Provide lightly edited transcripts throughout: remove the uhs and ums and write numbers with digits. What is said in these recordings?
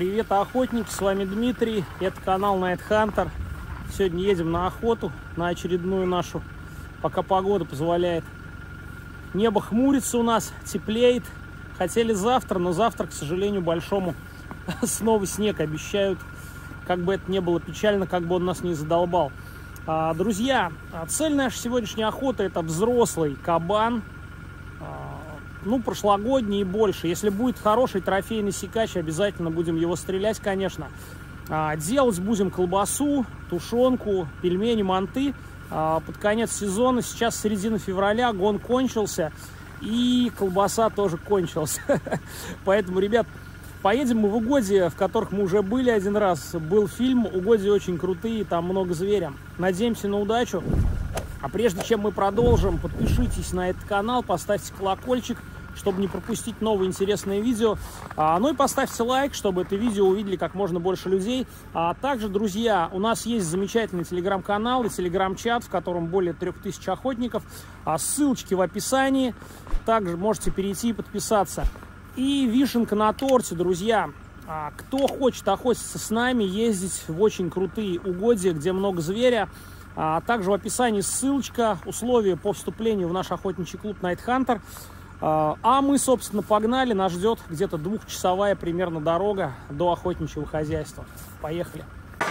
Привет, охотники, с вами Дмитрий, это канал Night Hunter. Сегодня едем на охоту, на очередную нашу, пока погода позволяет. Небо хмурится у нас, теплеет. Хотели завтра, но завтра, к сожалению, большому снова снег обещают. Как бы это ни было печально, как бы он нас не задолбал. Друзья, цель нашей сегодняшней охоты — это взрослый кабан. Ну, прошлогодний и больше. Если будет хороший трофейный сикач, обязательно будем его стрелять, конечно. Делать будем колбасу, тушенку, пельмени, манты. Под конец сезона, сейчас середина февраля, гон кончился. И колбаса тоже кончилась. Поэтому, ребят, поедем мы в угодья, в которых мы уже были один раз. Был фильм, угодья очень крутые, там много зверя. Надеемся на удачу. А прежде чем мы продолжим, подпишитесь на этот канал, поставьте колокольчик, чтобы не пропустить новые интересные видео. Ну и поставьте лайк, чтобы это видео увидели как можно больше людей. Также, друзья, у нас есть замечательный телеграм-канал и телеграм-чат, в котором более 3000 охотников. Ссылочки в описании. Также можете перейти и подписаться. И вишенка на торте, друзья. Кто хочет охотиться с нами, ездить в очень крутые угодья, где много зверя. Также в описании ссылочка, условия по вступлению в наш охотничий клуб Night Hunter. А мы, собственно, погнали. Нас ждет где-то 2-часовая примерно дорога до охотничьего хозяйства. Поехали.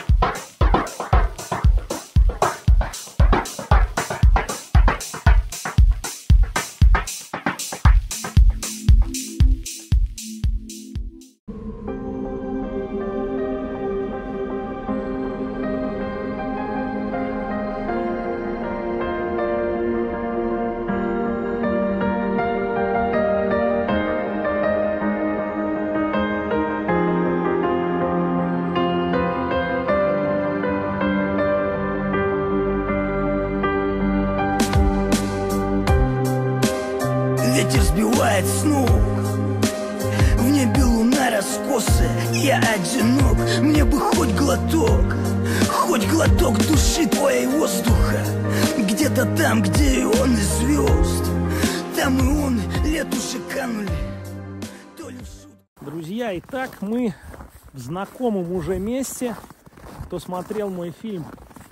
Ветер сбивает с ног, в небе луна раскосая, я одинок. Мне бы хоть глоток души твоей воздуха. Где-то там, где и он, и звезд, там и он, лет уже канули. Друзья, итак, мы в знакомом уже месте. Кто смотрел мой фильм,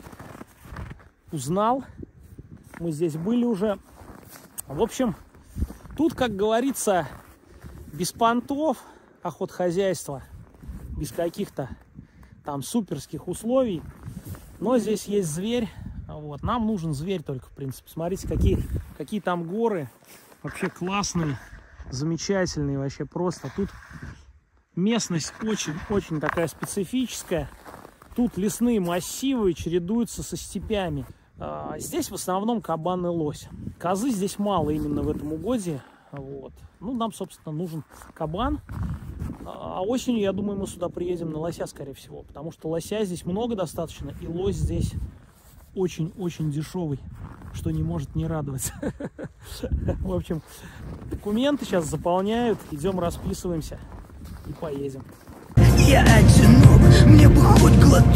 узнал. Мы здесь были уже. В общем, тут, как говорится, без понтов охотхозяйства, без каких-то там суперских условий. Но здесь есть зверь. Вот. Нам нужен зверь только, в принципе. Смотрите, какие там горы. Вообще классные, замечательные, вообще просто. Тут местность очень такая специфическая. Тут лесные массивы чередуются со степями. Здесь в основном кабан и лось. Козы здесь мало именно в этом угодье. Вот. Ну, нам, собственно, нужен кабан. А осенью, я думаю, мы сюда приедем на лося, скорее всего. Потому что лося здесь много достаточно. И лось здесь очень-очень дешевый, что не может не радовать. В общем, документы сейчас заполняют. Идем расписываемся и поедем. Я одинок, мне бы хоть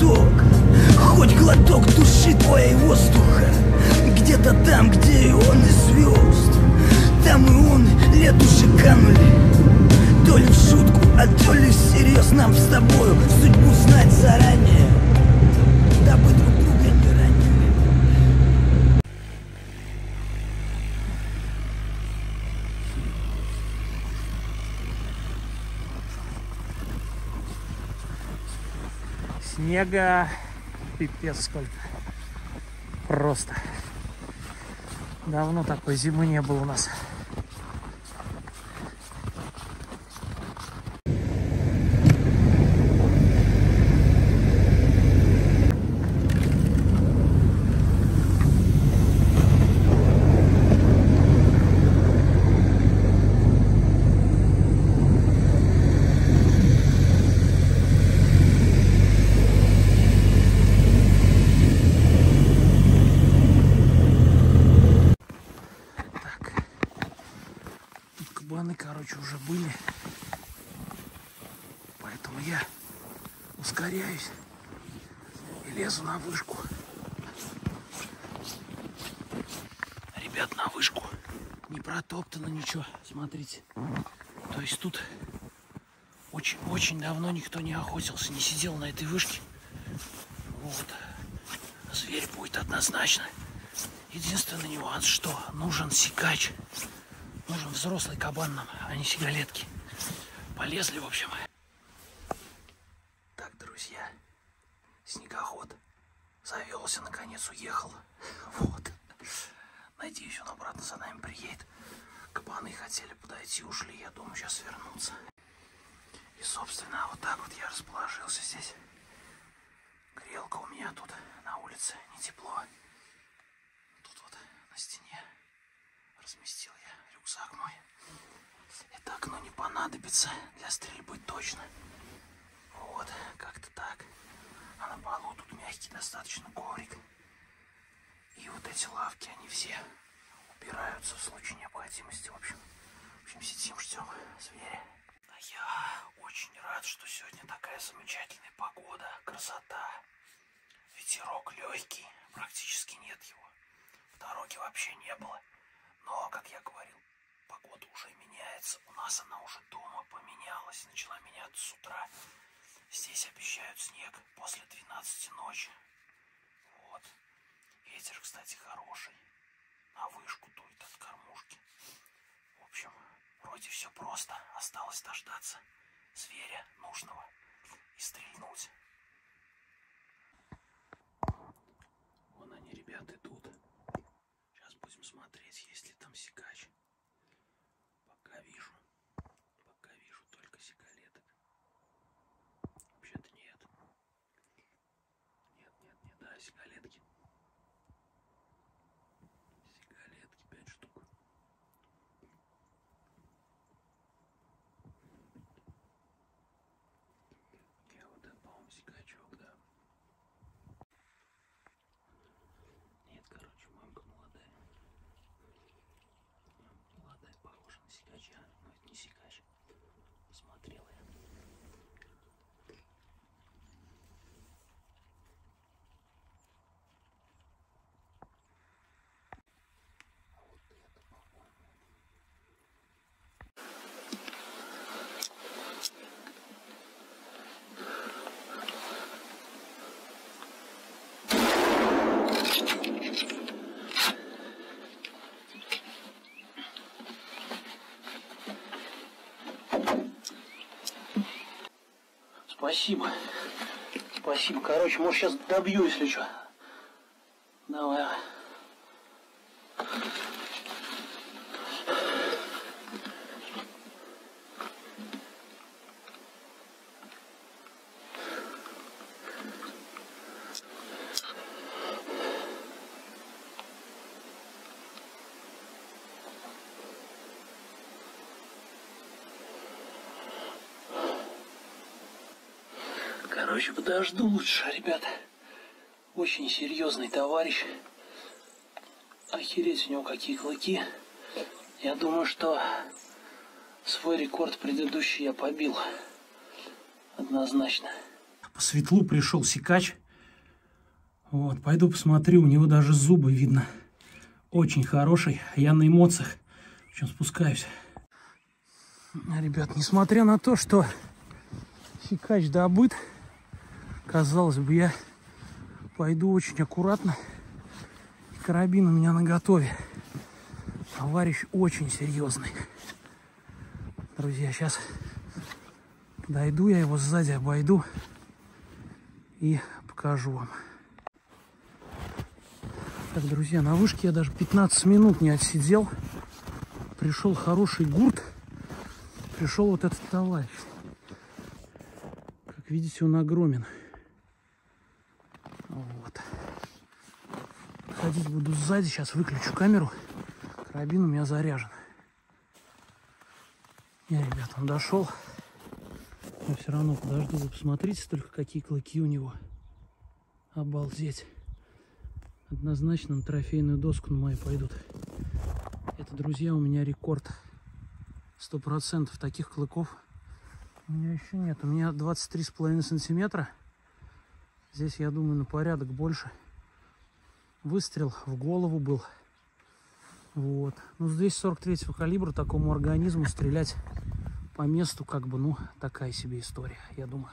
глоток души твоей воздуха. Где-то там, где и он, и звезд, там и он, лет уже канули. То ли в шутку, а то ли всерьез. Нам с тобою судьбу знать заранее, дабы друг друга не ранили. Снега пипец сколько. Просто. Давно такой зимы не было у нас. Короче, уже были, поэтому я ускоряюсь и лезу на вышку. Ребят, на вышку не протоптано ничего, смотрите. То есть тут Очень давно никто не охотился, не сидел на этой вышке. Вот. Зверь будет однозначно. Единственный нюанс, что нужен сикач. Нужен взрослый кабан нам, а не сигалетки. Полезли, в общем. Так, друзья, снегоход завелся, наконец уехал. Вот. Надеюсь, он обратно за нами приедет. Кабаны хотели подойти, ушли. Я думаю, сейчас вернутся. И, собственно, вот так вот я расположился здесь. Грелка у меня тут на улице, не тепло. Тут вот на стене разместил я рюкзак мой. Это окно не понадобится для стрельбы точно. Вот, как-то так. А на полу тут мягкий достаточно коврик. И вот эти лавки, они все убираются в случае необходимости. В общем сидим, ждем зверя. Я очень рад, что сегодня такая замечательная погода, красота. Ветерок легкий, практически нет его. В дороге вообще не было. Но, как я говорил, погода уже меняется. У нас она уже дома поменялась, начала меняться с утра. Здесь обещают снег после 12 ночи. Вот. Ветер, кстати, хороший. На вышку дует от кормушки. В общем, вроде все просто. Осталось дождаться зверя нужного и стрельнуть. Вон они, ребята, идут. Сейчас будем смотреть, есть ли там сикач. Пока вижу только сигалеток. Вообще-то нет. Нет, да, сигалетки. Сигалетки 5 штук. Я вот это, по-моему, сикачок, да. Нет, короче, мамка молодая. Молодая, похожа на сикача, но это не сикач. Посмотрела я. Спасибо. Короче, может, сейчас добью, если что. Давай. Короче, подожду лучше, ребята. Очень серьезный товарищ. Охереть, у него какие клыки. Я думаю, что свой рекорд предыдущий я побил. Однозначно. По светлу пришел сикач. Вот, пойду посмотрю, у него даже зубы видно. Очень хороший. Я на эмоциях. В общем, спускаюсь. Ребят, несмотря на то, что сикач добыт, казалось бы, я пойду очень аккуратно. Карабин у меня наготове. Товарищ очень серьезный. Друзья, сейчас дойду, я его сзади обойду и покажу вам. Так, друзья, на вышке я даже 15 минут не отсидел. Пришел хороший гурт. Пришел вот этот товарищ. Как видите, он огромен. Вот. Ходить буду сзади. Сейчас выключу камеру. Карабин у меня заряжен. Не, ребят, он дошел. Но все равно подожду. Вы посмотрите только, какие клыки у него. Обалдеть. Однозначно на трофейную доску на мою пойдут. Это, друзья, у меня рекорд. 100% таких клыков у меня еще нет. У меня 23,5 сантиметра. Здесь, я думаю, на порядок больше. Выстрел в голову был. Вот. Ну, здесь 43-го калибра, такому организму стрелять по месту как бы, ну, такая себе история, я думаю.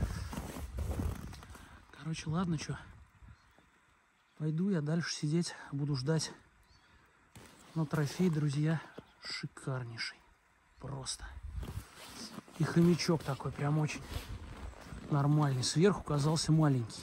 Короче, ладно, что. Пойду я дальше сидеть, буду ждать. Но трофей, друзья, шикарнейший. Просто. И хомячок такой, прям очень нормальный. Сверху казался маленький.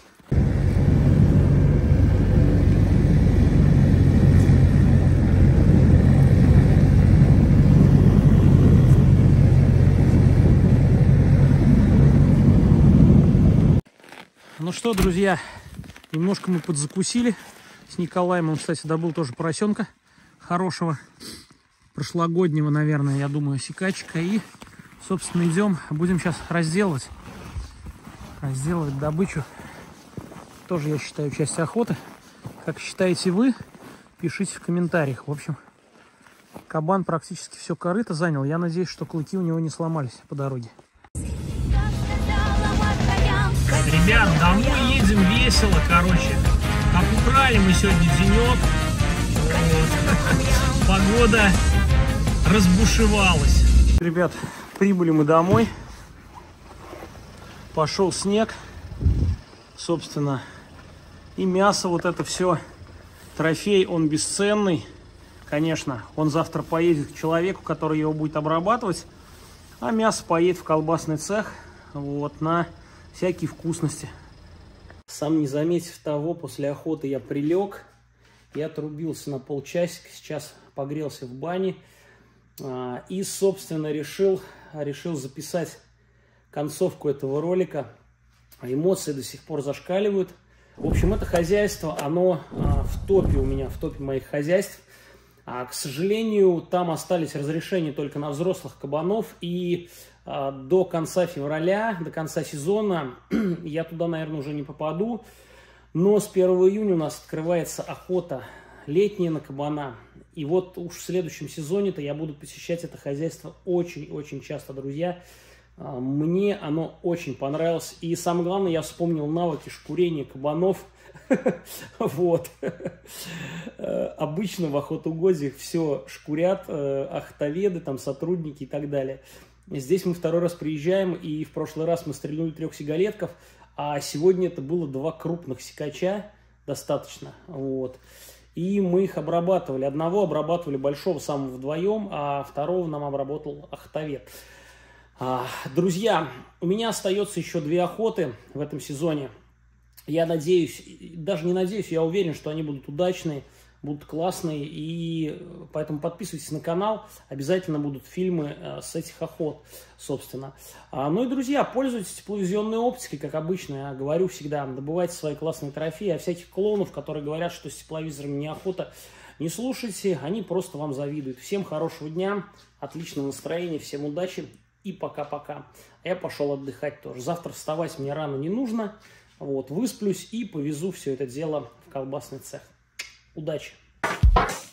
Ну что, друзья, немножко мы подзакусили с Николаем. Он, кстати, добыл тоже поросенка хорошего, прошлогоднего, наверное, я думаю, сикачика. И, собственно, идем, будем сейчас разделывать добычу. Тоже, я считаю, часть охоты. Как считаете вы, пишите в комментариях. В общем, кабан практически все корыто занял. Я надеюсь, что клыки у него не сломались по дороге. Ребят, домой едем весело, короче. Обукрали мы сегодня денек. Вот. Погода разбушевалась. Ребят, прибыли мы домой. Пошел снег. Собственно, и мясо, вот это все. Трофей, он бесценный. Конечно, он завтра поедет к человеку, который его будет обрабатывать. А мясо поедет в колбасный цех. Вот, на всякие вкусности. Сам не заметив того, после охоты я прилег. Я отрубился на полчасика. Сейчас погрелся в бане. И, собственно, решил записать концовку этого ролика. Эмоции до сих пор зашкаливают. В общем, это хозяйство, оно в топе у меня, в топе моих хозяйств. К сожалению, там остались разрешения только на взрослых кабанов. И до конца февраля, до конца сезона я туда, наверное, уже не попаду. Но с 1 июня у нас открывается охота летняя на кабана. И вот уж в следующем сезоне-то я буду посещать это хозяйство очень-очень часто, друзья. Мне оно очень понравилось. И самое главное, я вспомнил навыки шкурения кабанов. Вот. Обычно в охотугодиях все шкурят охотоведы, там сотрудники и так далее. Здесь мы второй раз приезжаем, и в прошлый раз мы стрельнули 3 сигалетков, а сегодня это было 2 крупных сикача, достаточно. Вот. И мы их обрабатывали. Одного обрабатывали большого самого вдвоем, а второго нам обработал охотовед. Друзья, у меня остается еще 2 охоты в этом сезоне. Я надеюсь, даже не надеюсь, я уверен, что они будут удачные, будут классные. И поэтому подписывайтесь на канал. Обязательно будут фильмы с этих охот, собственно. Ну и, друзья, пользуйтесь тепловизионной оптикой, как обычно. Я говорю всегда, добывайте свои классные трофеи. А всяких клоунов, которые говорят, что с тепловизором не охота, не слушайте. Они просто вам завидуют. Всем хорошего дня, отличного настроения, всем удачи и пока-пока. Я пошел отдыхать тоже. Завтра вставать мне рано не нужно. Вот, высплюсь и повезу все это дело в колбасный цех. Удачи!